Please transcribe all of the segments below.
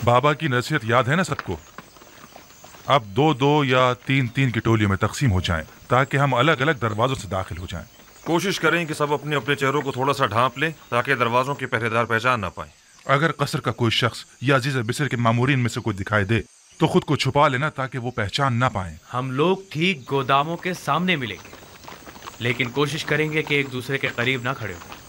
बाबा की नसीहत याद है ना सबको? अब 2-2 या 3-3 की टोलियों में तकसीम हो जाएं, ताकि हम अलग अलग दरवाजों से दाखिल हो जाएं। कोशिश करें कि सब अपने अपने चेहरों को थोड़ा सा ढांप लें, ताकि दरवाजों के पहरेदार पहचान ना पाएं। अगर कसर का कोई शख्स या अजीज बिसर के मामूरीन में से कोई दिखाई दे तो खुद को छुपा लेना, ताकि वो पहचान ना पाएं। हम लोग ठीक गोदामों के सामने मिलेंगे, लेकिन कोशिश करेंगे कि एक दूसरे के करीब ना खड़े हो।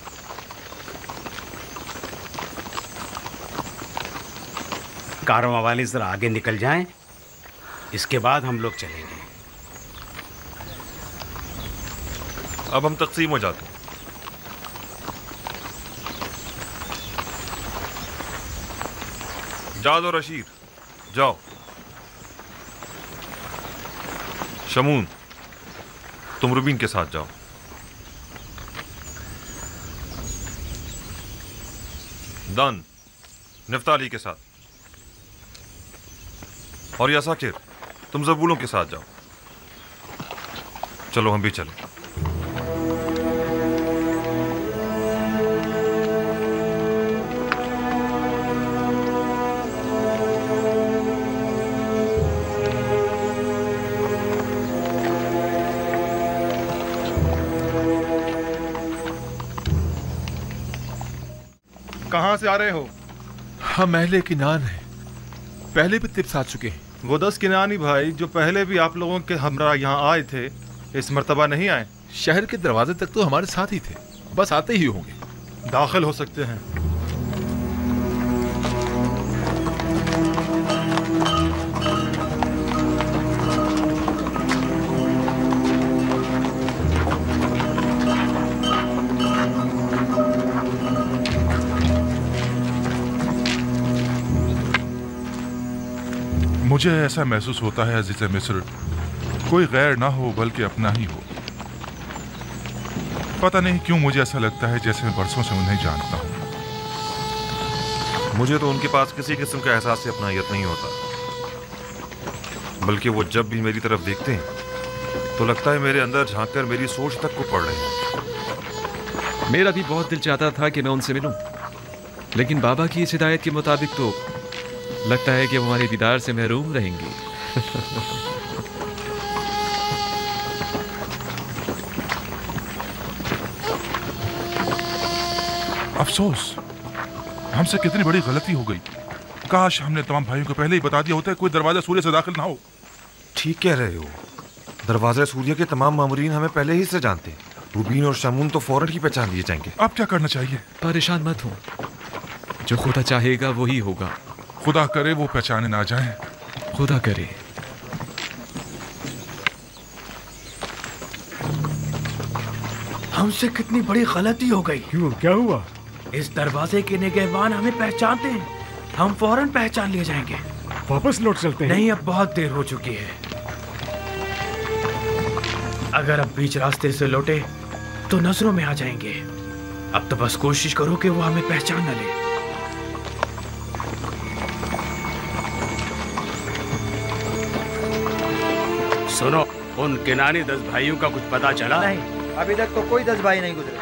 कारवां वाले जरा आगे निकल जाएं, इसके बाद हम लोग चलेंगे। अब हम तकसीम हो जाते हैं। जाद और रशीद जाओ। शमून, तुम रुबीन के साथ जाओ। दान निफ्ताली के साथ, और यासाकिर तुम ज़बूलों के साथ जाओ। चलो हम भी चलें। कहाँ से आ रहे हो? हम अहले किनान हैं, पहले भी तिब्स आ चुके हैं। वो 10 किनानी भाई जो पहले भी आप लोगों के हमरा यहाँ आए थे, इस मर्तबा नहीं आए। शहर के दरवाजे तक तो हमारे साथ ही थे, बस आते ही होंगे। दाखिल हो सकते हैं। मुझे ऐसा महसूस होता है अजीज मिस्र, कोई गैर ना हो बल्कि अपना ही हो। पता नहीं क्यों मुझे ऐसा लगता है जैसे मैं बरसों से उन्हें जानता हूं। मुझे तो उनके पास किसी किस्म का एहसास अपनायत नहीं होता, बल्कि वो जब भी मेरी तरफ देखते हैं तो लगता है मेरे अंदर झांककर मेरी सोच तक को पढ़ रहे हैं। मेरा भी बहुत दिल चाहता था कि मैं उनसे मिलूं, लेकिन बाबा की इस हिदायत के मुताबिक तो लगता है कि वो हमारे दीदार से महरूम रहेंगे। अफसोस, हमसे कितनी बड़ी गलती हो गई। काश हमने तमाम भाइयों को पहले ही बता दिया होता, कोई दरवाजा सूर्य से दाखिल ना हो। ठीक कह रहे हो, दरवाजा सूर्य के तमाम मामूरीन हमें पहले ही से जानते हैं। रुबीन और शमून तो फौरन ही पहचान लिए जाएंगे। अब क्या करना चाहिए? परेशान मत हो, जो खुदा चाहेगा वही होगा। खुदा करे वो पहचाने ना जाए। खुदा करे। हमसे कितनी बड़ी गलती हो गई। क्यों, क्या हुआ? इस दरवाजे के निगहबान हमें पहचानते हैं, हम फौरन पहचान लिए जाएंगे। वापस लौट चलते हैं। नहीं, अब बहुत देर हो चुकी है। अगर अब बीच रास्ते से लौटे तो नजरों में आ जाएंगे। अब तो बस कोशिश करो कि वो हमें पहचान न ले। सुनो, उन किनानी 10 भाइयों का कुछ पता चला? नहीं, अभी तक तो कोई 10 भाई नहीं गुजरे।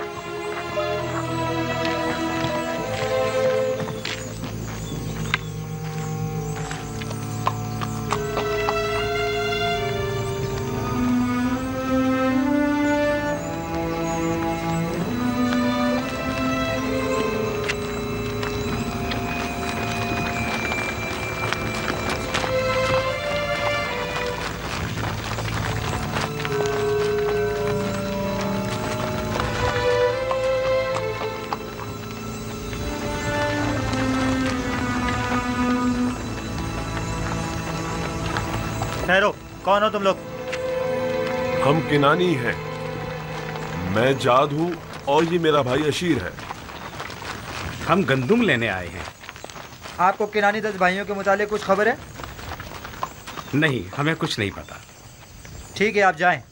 ठहरो, कौन हो तुम लोग? हम किनानी हैं। मैं जाद हूँ और ये मेरा भाई अशीर है। हम गंदुम लेने आए हैं। आपको किनानी 10 भाइयों के मुतालिक कुछ खबर है? नहीं, हमें कुछ नहीं पता। ठीक है, आप जाएं।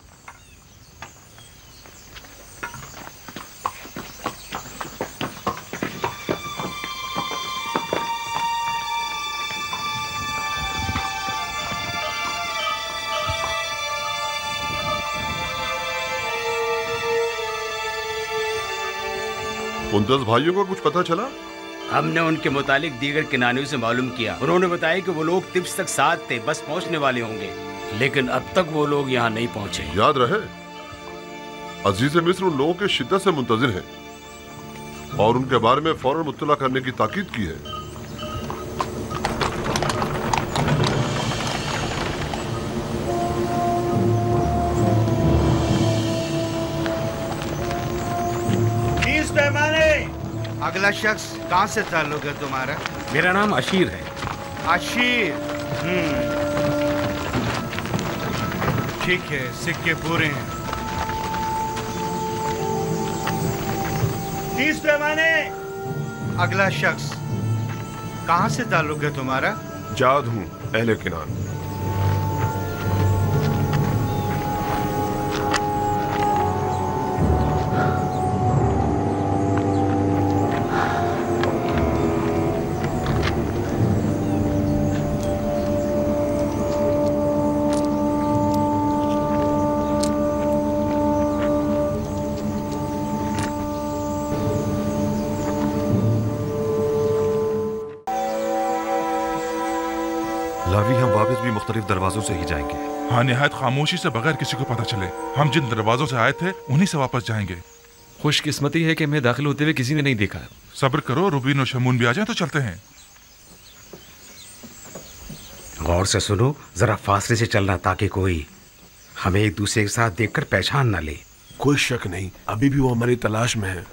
उन 10 भाइयों का कुछ पता चला? हमने उनके मुतालिक दीगर किनानियों से मालूम किया। उन्होंने बताया कि वो लोग तिब्स तक साथ थे, बस पहुंचने वाले होंगे, लेकिन अब तक वो लोग यहाँ नहीं पहुंचे। याद रहे, अजीज मिस्र उन लोगों के शिद्दत से मुंतजिर हैं और उनके बारे में फौरन मुत्तला करने की ताकीद की है। अगला शख्स कहाँ से ताल्लुक है तुम्हारा? मेरा नाम अशीर है। अशीर, ठीक है, सिक्के पूरे हैं। 30 पैमाने। अगला शख्स कहाँ से ताल्लुक है तुम्हारा? जाद हूँ, अहले किनान। लावी, हम वापस भी मुख्तलिफ दरवाजों से ही जाएंगे। हाँ, निहायत खामोशी से, बगैर किसी को पता चले। हम जिन दरवाजों से आए थे उन्हीं से वापस जाएंगे। खुशकिस्मती है कि मैं दाखिल होते हुए किसी ने नहीं देखा। सब्र करो, रुबीन और शमून भी आ जाए तो चलते हैं। गौर से सुनो, जरा फासले से चलना ताकि कोई हमें एक दूसरे के साथ देखकर पहचान ना ले। कोई शक नहीं, अभी भी वो हमारी तलाश में है।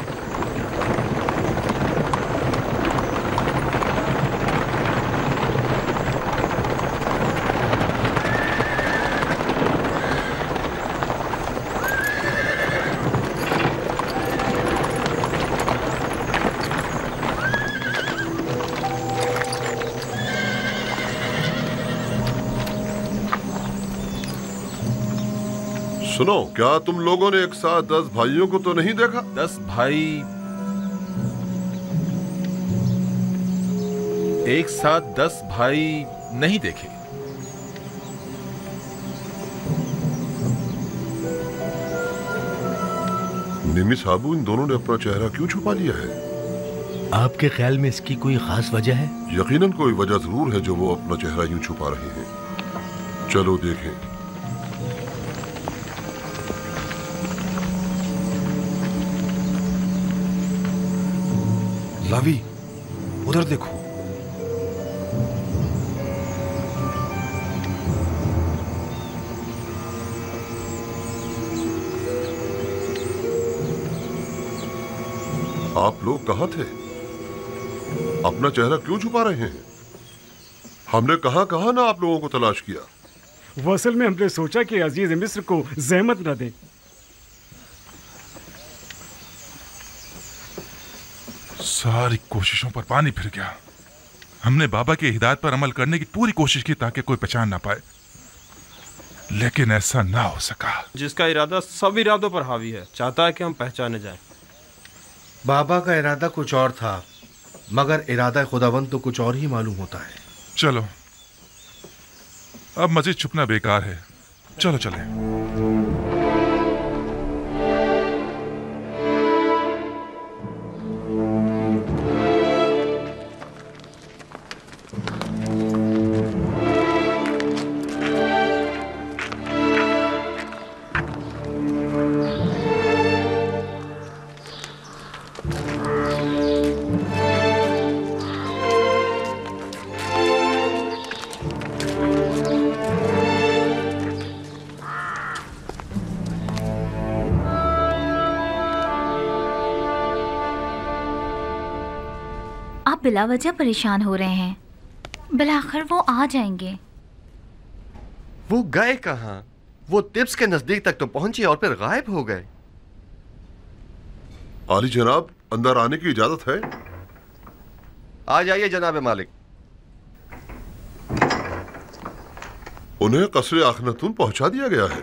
सुनो, क्या तुम लोगों ने एक साथ 10 भाइयों को तो नहीं देखा? 10 भाई एक साथ 10 भाई नहीं देखे। निमी साबू, इन दोनों ने अपना चेहरा क्यों छुपा लिया है? आपके ख्याल में इसकी कोई खास वजह है? यकीनन कोई वजह जरूर है जो वो अपना चेहरा यूं छुपा रहे हैं। चलो देखें। लावी, उधर देखो। आप लोग कहाँ थे? अपना चेहरा क्यों छुपा रहे हैं? हमने कहाँ कहाँ ना आप लोगों को तलाश किया। असल में हमने सोचा कि अजीज मिस्र को जहमत न दें। सारी कोशिशों पर पानी फिर गया। हमने बाबा की हिदायत पर अमल करने की पूरी कोशिश की ताकि कोई पहचान ना पाए, लेकिन ऐसा ना हो सका। जिसका इरादा सब इरादों पर हावी है, चाहता है कि हम पहचाने जाएं। बाबा का इरादा कुछ और था, मगर इरादा खुदावंद तो कुछ और ही मालूम होता है। चलो, अब मजीद छुपना बेकार है। चलो चलें। आप बिलावजह परेशान हो रहे हैं। बिलाखिर वो आ जाएंगे। वो गए कहाँ? वो तिब्स के नजदीक तक तो पहुंचे और फिर गायब हो गए। आली जनाब, अंदर आने की इजाजत है? आ जाइए जनाब मालिक। उन्हें कसरे आखनतून पहुंचा दिया गया है।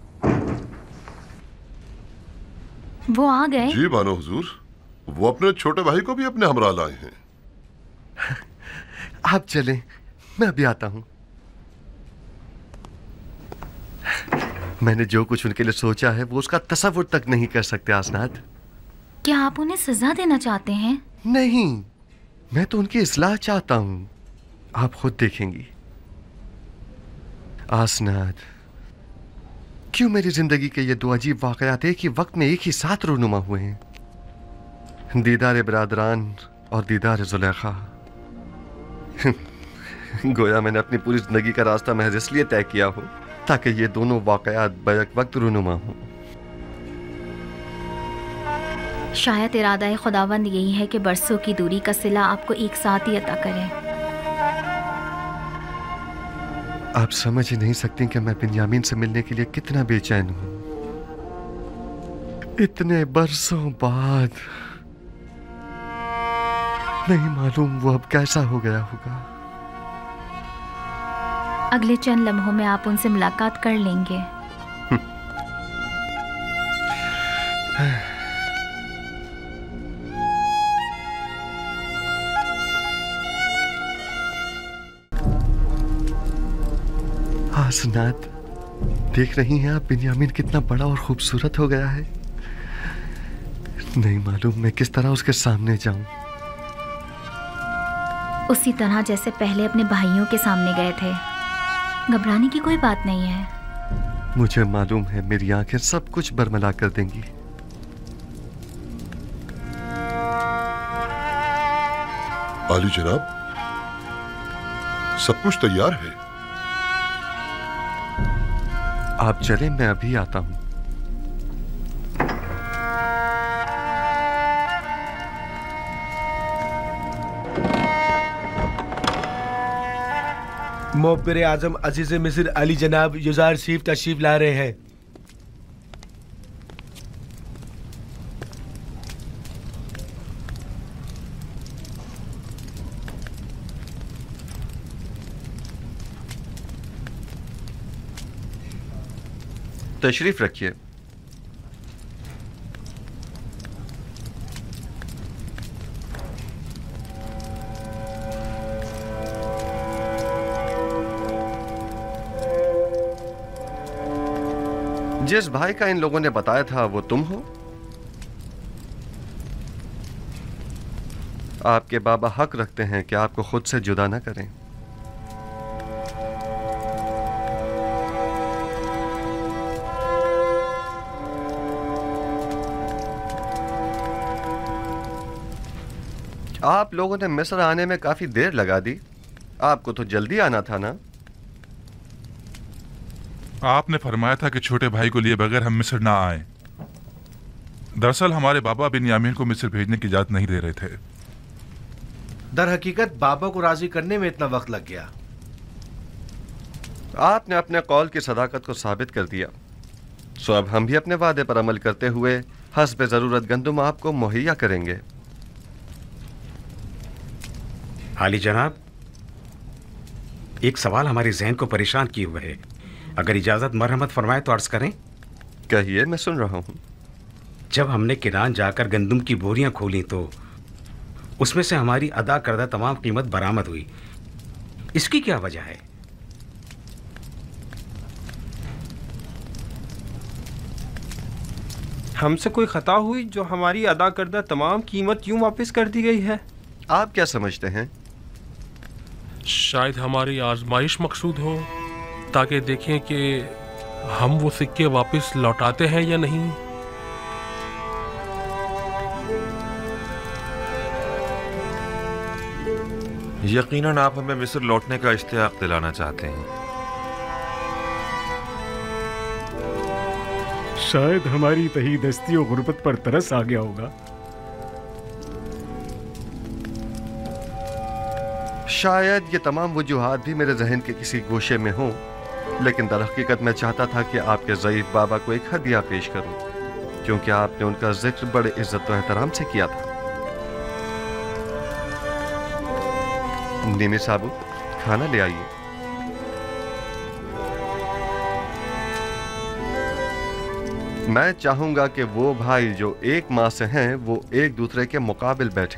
वो आ गए? जी बानो हुजूर, वो अपने छोटे भाई को भी अपने हमरा लाए हैं। आप चलें, मैं अभी आता हूं। मैंने जो कुछ उनके लिए सोचा है वो उसका तसव्वुर तक नहीं कर सकते आसनाद। क्या आप उन्हें सजा देना चाहते हैं? नहीं, मैं तो उनकी इस्लाह चाहता हूं। आप खुद देखेंगी। आसनाद, क्यों मेरी जिंदगी के ये दो अजीब वाकयात एक ही वक्त में एक ही साथ रूनुमा हुए हैं? दीदार बरादरान और दीदार जुलेखा। गोया मैंने अपनी पूरी जिंदगी का रास्ता महज इसलिए तय किया हो ताकि ये दोनों वाकयात बैक वक्त रूनुमा हों। शायद इरादा खुदावंद यही है कि बरसों की दूरी का सिला आपको एक साथ ही अता करे। आप समझ ही नहीं सकती कि मैं बिन्यामीन से मिलने के लिए कितना बेचैन हूं। इतने बरसों बाद। नहीं मालूम वो अब कैसा हो गया होगा। अगले चंद लम्हों में आप उनसे मुलाकात कर लेंगे। आसनाद, देख रही हैं आप बिन्यामीन कितना बड़ा और खूबसूरत हो गया है। नहीं मालूम मैं किस तरह उसके सामने जाऊं। उसी तरह जैसे पहले अपने भाइयों के सामने गए थे। घबराने की कोई बात नहीं है। मुझे मालूम है मेरी आंखें सब कुछ बरमला कर देंगी। आली जनाब, सब कुछ तैयार है। आप चलें, मैं अभी आता हूं। मोहब्बर आजम अजीज मिस्र अली जनाब युजार शरीफ तशरीफ ला रहे हैं। तशरीफ रखिए। जिस भाई का इन लोगों ने बताया था वो तुम हो? आपके बाबा हक रखते हैं कि आपको खुद से जुदा ना करें। आप लोगों ने मिस्र आने में काफी देर लगा दी। आपको तो जल्दी आना था ना? आपने फरमाया था कि छोटे भाई को लिए बगैर हम मिस्र ना आए। दरअसल हमारे बाबा बिन्यामीन को मिस्र भेजने की इजाजत नहीं दे रहे थे। दर हकीकत बाबा को राजी करने में इतना वक्त लग गया। आपने अपने कौल की सदाकत को साबित कर दिया, सो अब हम भी अपने वादे पर अमल करते हुए हस्ब जरूरत गंदुम आपको मुहैया करेंगे। आली जनाब, एक सवाल हमारे जहन को परेशान किए हुए है। अगर इजाजत मरहमत फरमाए तो अर्ज करें। कहिए, मैं सुन रहा हूं। जब हमने किरान जाकर गंदुम की बोरियां खोली तो उसमें से हमारी अदा करदा तमाम कीमत बरामद हुई। इसकी क्या वजह है? हमसे कोई खता हुई जो हमारी अदा करदा तमाम कीमत यूं वापस कर दी गई है? आप क्या समझते हैं? शायद हमारी आजमाइश मकसूद हो, ताकि देखें कि हम वो सिक्के वापस लौटाते हैं या नहीं। यकीनन आप हमें मिस्र लौटने का इश्तियाक दिलाना चाहते हैं। शायद हमारी तही दस्ती और गुर्बत पर तरस आ गया होगा। शायद ये तमाम वजूहात भी मेरे जहन के किसी गोशे में हों, लेकिन दर हकीकत मैं चाहता था कि आपके ज़ईफ बाबा को एक हदिया पेश करूं, क्योंकि आपने उनका जिक्र बड़े इज्जत और एहतराम से किया था। नीमी साहब, खाना ले आइए। मैं चाहूंगा कि वो भाई जो एक माह से हैं वो एक दूसरे के मुकाबिल बैठें।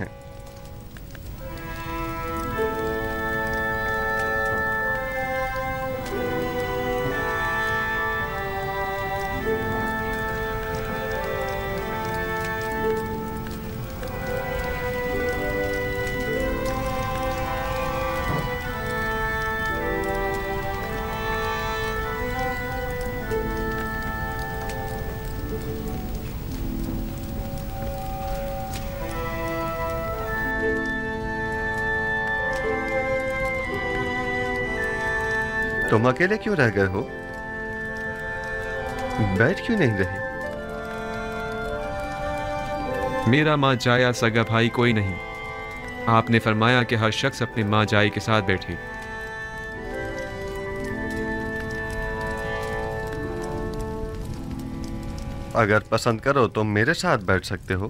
तुम अकेले क्यों रह गए हो? बैठ क्यों नहीं रही? मेरा माँ जाया सगा भाई कोई नहीं। आपने फरमाया कि हर शख्स अपने माँ जाई के साथ बैठे। अगर पसंद करो तो मेरे साथ बैठ सकते हो।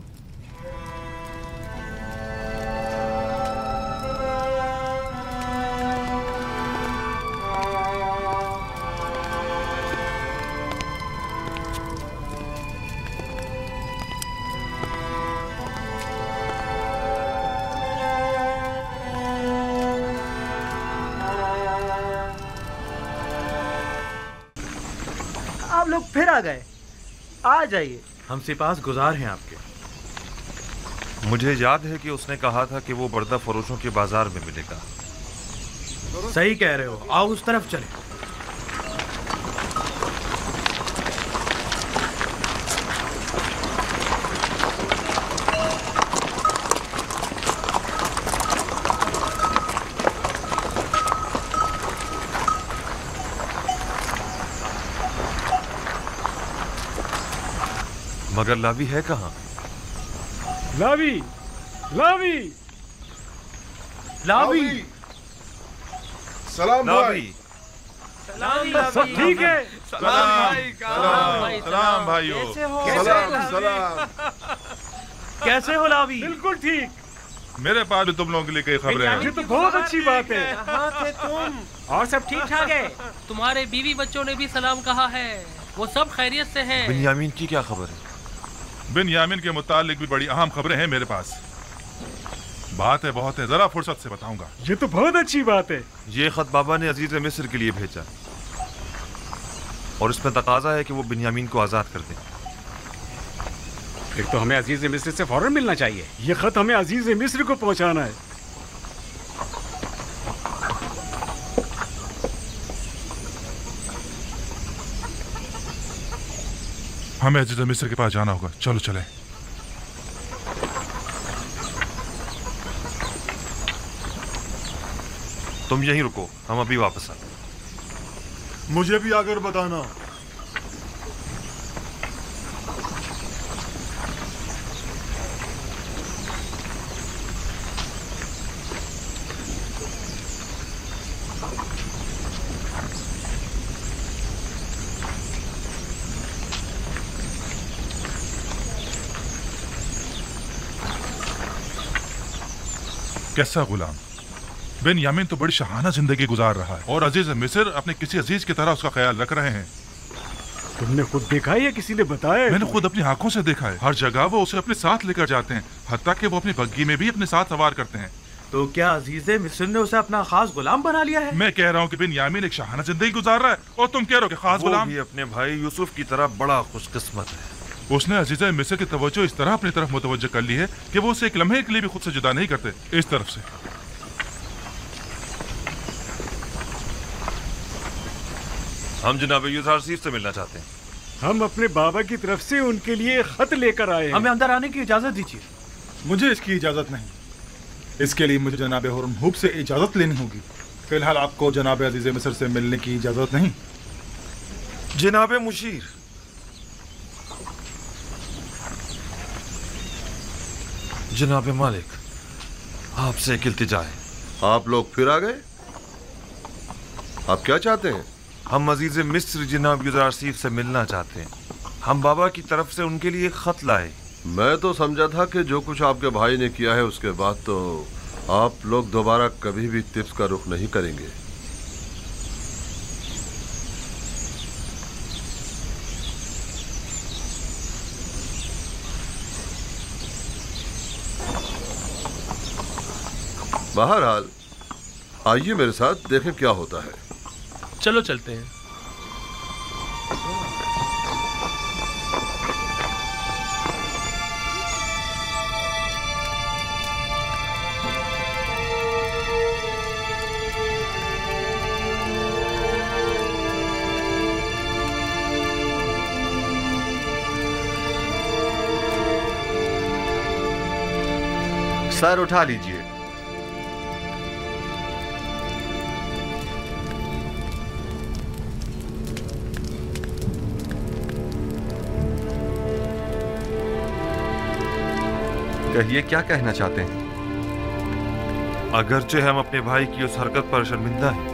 आप लोग फिर आ गए। आ जाइए। हम सिपास गुजार हैं आपके। मुझे याद है कि उसने कहा था कि वो बर्दा फरोशों के बाजार में मिलेगा। सही कह रहे हो, आओ उस तरफ चले। मगर लावी है कहाँ? लावी, लावी, लावी, सलाम भाई। सब ठीक है? सलाम भाइयों। सलाम। कैसे हो लावी? बिल्कुल ठीक। मेरे पास भी तुम लोगों के लिए कई खबरें हैं। ये तो बहुत अच्छी बात है। कहाँ थे तुम? और सब ठीक ठाक है? तुम्हारे बीवी बच्चों ने भी सलाम कहा है, वो सब खैरियत से हैं। बिन्यामीन की क्या खबर है? बिन्यामीन के मुतालिक भी बड़ी अहम खबरें हैं मेरे पास। बात है बहुत है, जरा फुर्सत से बताऊंगा। ये तो बहुत अच्छी बात है। ये खत बाबा ने अजीज मिस्र के लिए भेजा और इसमें तकाजा है कि वो बिन्यामीन को आजाद कर दें। फिर तो हमें अजीज मिस्र से फौरन मिलना चाहिए। ये खत हमें अजीज मिस्र को पहुंचाना है। हमें अजीज मिस्र के पास जाना होगा। चलो चले। तुम यहीं रुको, हम अभी वापस आते। मुझे भी आकर बताना। कैसा गुलाम? बिन्यामीन तो बड़ी शहाना जिंदगी गुजार रहा है और अजीज मिस्र अपने किसी अजीज की तरह उसका ख्याल रख रहे हैं। तुमने खुद देखा है या किसी ने बताया? मैंने खुद अपनी आंखों से देखा है। हर जगह वो उसे अपने साथ लेकर जाते हैं, हत्ता कि वो अपनी बग्गी में भी अपने साथ सवार करते हैं। तो क्या अजीज मिस्र ने उसे अपना खास गुलाम बना लिया है? मैं कह रहा हूँ कि बिन्यामीन एक शहाना जिंदगी गुजार रहा है और तुम कह रहे हो कि खास गुलाम। वो भी अपने भाई यूसुफ की तरह बड़ा खुशकिस्मत है। उसने अजीज मिस्र की तवज्जो इस तरह अपनी तरफ मुतवज्जो कर ली है कि वो उसे एक लम्हे के लिए भी खुद से जुदा नहीं करते। इस तरफ से हम जनाब यूसुफ से मिलना चाहते हैं। हम अपने बाबा की तरफ से उनके लिए खत लेकर आए हैं। हमें अंदर आने की इजाजत दीजिए। मुझे इसकी इजाजत नहीं। इसके लिए मुझे जनाब हुरमहूब से इजाजत लेनी होगी। फिलहाल आपको जनाब अजीज मिस्र से मिलने की इजाजत नहीं। जनाब मुशीर, जनाब मालिक, आपसे एक इल्तिजा है। आप लोग फिर आ गए? आप क्या चाहते हैं? हम अजीज मिस्र जनाब यूसुफ से मिलना चाहते हैं। हम बाबा की तरफ से उनके लिए खत लाए। मैं तो समझा था कि जो कुछ आपके भाई ने किया है उसके बाद तो आप लोग दोबारा कभी भी तिब्स का रुख नहीं करेंगे। बहरहाल आइए मेरे साथ देखें क्या होता है। चलो चलते हैं। सर उठा लीजिए। कहिए, क्या कहना चाहते हैं? अगरचे हम अपने भाई की उस हरकत पर शर्मिंदा हैं,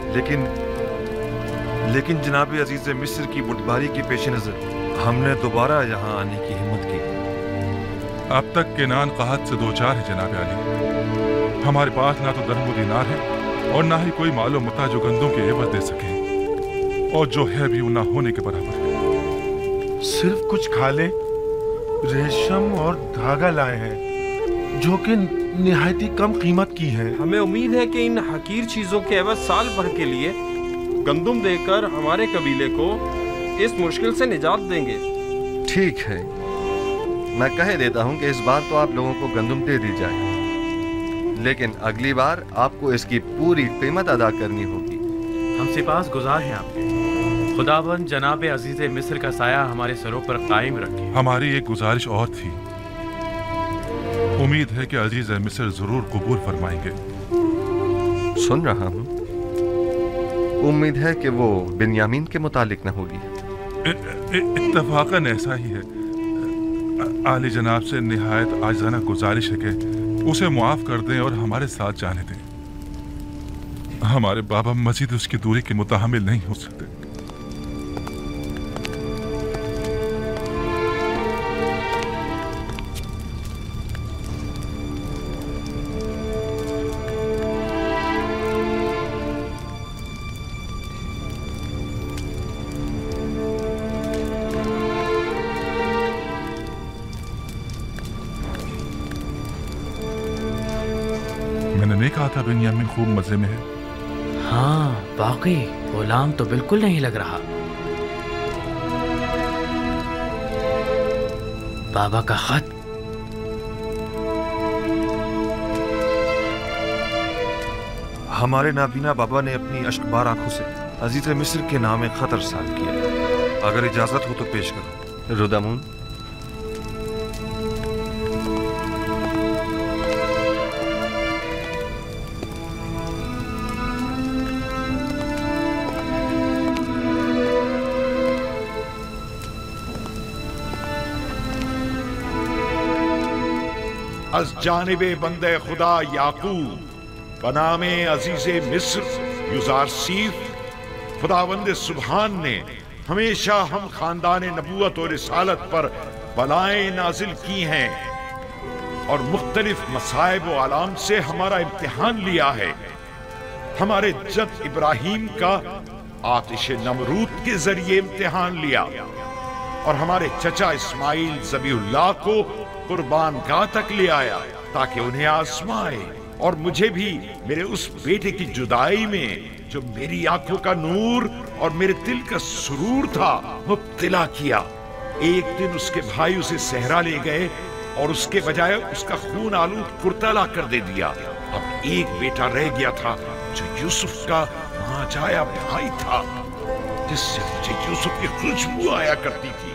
लेकिन जनाब अजीज मिस्र की बुटबारी के पेश नजर हमने दोबारा यहाँ आने की हिम्मत की। अब तक केनान कहत से दो चार है जनाब अली। हमारे पास ना तो दरहम दिनार है और ना ही कोई मालो मता जो गंदों के एवज दे सके, और जो है भी ना होने के बराबर है। सिर्फ कुछ खाले, रेशम और धागा लाए हैं जो कि निहायती कम कीमत की है। हमें उम्मीद है कि इन हकीर चीजों के एवज साल भर के लिए गंदुम देकर हमारे कबीले को इस मुश्किल से निजात देंगे। ठीक है, मैं कह देता हूं कि इस बार तो आप लोगों को गंदुम दे दी जाए, लेकिन अगली बार आपको इसकी पूरी कीमत अदा करनी होगी। हम सिपास गुजार हैं आपके। खुदाबंद जनाब अजीज मिस्र का साया हमारे सरों पर कायम रखे। हमारी एक गुजारिश और थी, उम्मीद है कि अजीज मिस्र जरूर कबूल फरमाएंगे। सुन रहा हूं। उम्मीद है कि वो बिन्यामीन के मुतालिक न होगी। इत्तफाकन ऐसा ही है। आली जनाब से निहायत आजाना गुजारिश है कि उसे मुआफ कर दें और हमारे साथ जाने दें। हमारे बाबा मजीद उसकी दूरी के मुतहम्मिल नहीं हो सकते। कहा था बिन्यामीन खूब मजे में है। हाँ, वाकई गुलाम तो बिल्कुल नहीं लग रहा। बाबा का खत। हमारे नाबीना बाबा ने अपनी अश्कबार आंखों से अजीज मिस्र के नाम खत अरसाल किया। अगर इजाजत हो तो पेश करो। रुदामुन, अज जानिबे बंदे खुदा याकूब बनामे अजीज़े मिस्र युज़ारसीफ खुदावंद सुबहान ने हमेशा हम खानदान नबूवत और रिसालत पर बलाएं नाजिल की हैं और मुख्तलिफ मसाइब व आलाम से हमारा इम्तिहान लिया है। हमारे जद इब्राहीम का आतिश नमरूद के जरिए इम्तिहान लिया और हमारे चचा इस्माइल ज़बीहुल्लाह को कुर्बान गाह तक ले आया ताकि उन्हें आजमाए, और मुझे भी मेरे उस बेटे की जुदाई में जो मेरी आंखों का नूर और मेरे दिल का सुरूर था मुब्तला किया। एक दिन उसके भाई उसे सहरा ले गए और उसके बजाय उसका खून आलूद कुर्ता ला कर दे दिया। अब एक बेटा रह गया था जो यूसुफ का मांझाया भाई था, जिससे मुझे यूसुफ की खुशबू आया करती थी,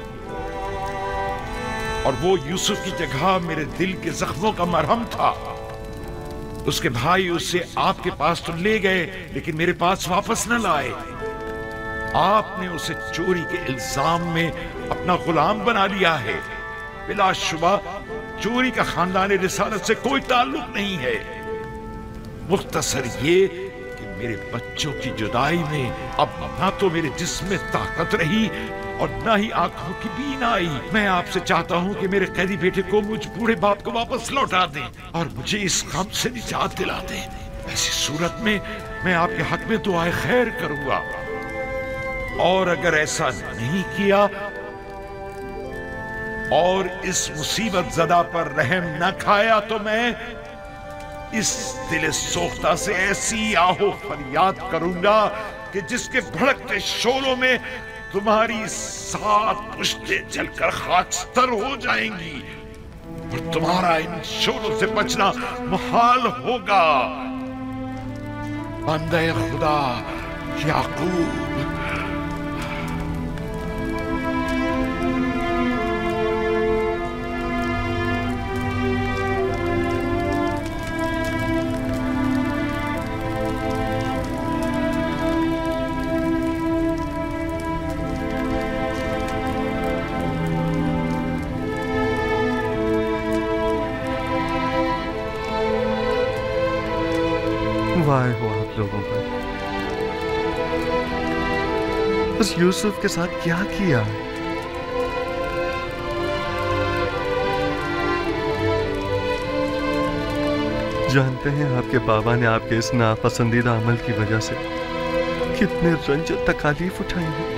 और वो यूसुफ की जगह मेरे दिल के जख्मों का मरहम था। उसके भाई उसे आपके पास तो ले गए, लेकिन मेरे पास वापस न लाए। आपने उसे चोरी के इल्जाम में अपना गुलाम बना लिया है। बिलाशुबा चोरी का खानदान रिसालत से कोई ताल्लुक नहीं है। मुख्तसर ये कि मेरे बच्चों की जुदाई में अब ना तो मेरे जिस्म में ताकत रही और ना ही आंखों की बीनाई। मैं आपसे चाहता हूं कि मेरे कैदी बेटे को मुझ बूढ़े बाप को वापस लौटा दें और मुझे इस गम से निजात दिला दें। ऐसी सूरत में मैं आपके हक में दुआए खैर करूंगा, और अगर ऐसा नहीं किया और इस मुसीबत ज़दा पर रहम न खाया तो मैं इस दिल सोख्ता से ऐसी आहो फरियाद करूंगा कि जिसके भड़कते शोलों में तुम्हारी 7 पुश्तें जलकर खाकस्तर हो जाएंगी और तुम्हारा इन शोलों से बचना मुहाल होगा। बंदे खुदा याकूब। लोगों पर। उस यूसुफ के साथ क्या किया? जानते हैं आपके बाबा ने आपके इस नापसंदीदा अमल की वजह से कितने रंज और तकालीफ उठाई हैं।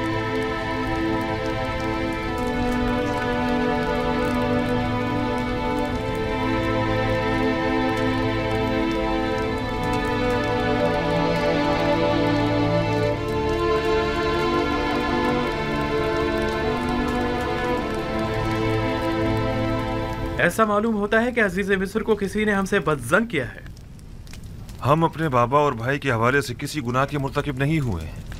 ऐसा मालूम होता है कि अजीज मिस्र को किसी ने हमसे बदजन किया है। हम अपने बाबा और भाई के हवाले से किसी गुनाह के मुर्तकिब नहीं हुए हैं।